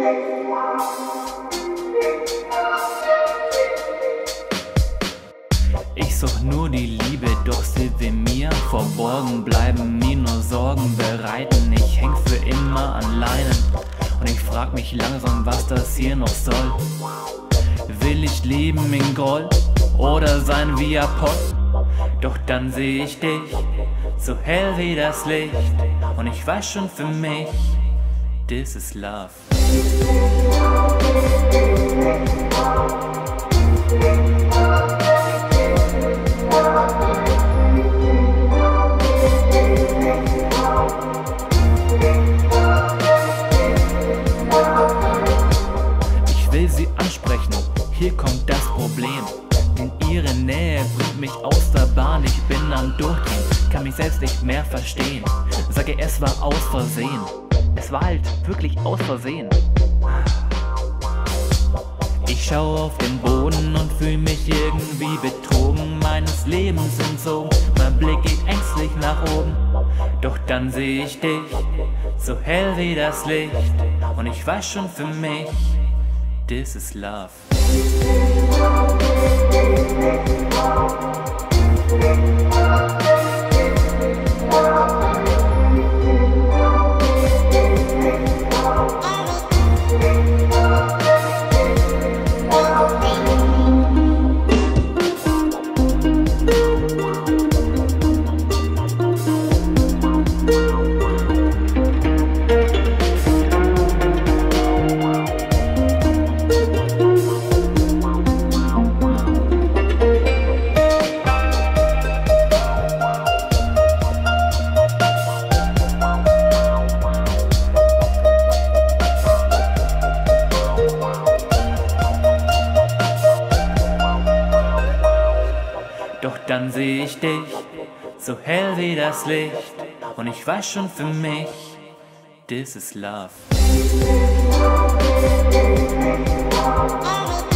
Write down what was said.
Ich such nur die Liebe, doch sie will mir verborgen bleiben, mir nur Sorgen bereiten. Ich häng für immer an Leinen und ich frag mich langsam, was das hier noch soll. Will ich leben in Gold oder sein wie Apoll? Doch dann seh ich dich, so hell wie das Licht, und ich weiß schon für mich, this is love. Ich will sie ansprechen, hier kommt das Problem. In ihre Nähe bringt mich aus der Bahn, ich bin am Durchdrehen, kann mich selbst nicht mehr verstehen. Sage, es war aus Versehen, es war halt wirklich aus Versehen. Ich schau auf den Boden und fühl mich irgendwie betrogen, meines Lebens entzogen. Mein Blick geht ängstlich nach oben, doch dann seh ich dich, so hell wie das Licht, und ich weiß schon für mich, this is love. Doch dann seh ich dich, so hell wie das Licht, und ich weiß schon für mich, this is love.